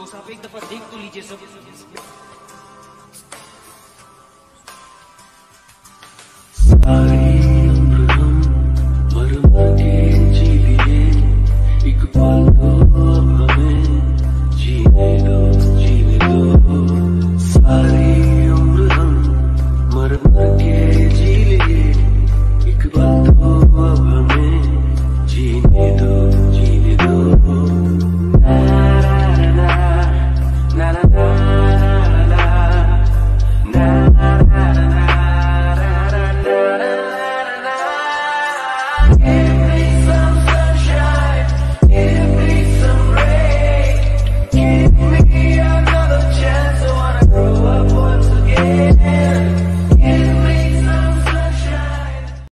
Songs आप एक दफा देख तो लीजिए सब। सारी उम्र हम मर मर के जी लिए, एक पल दो अब हमें जीने दो, जीने दो। सारी उम्र हम मर मर के जी लिए, एक पल दो अब हमें जीने दो, जीने दो। ना ना ना Give me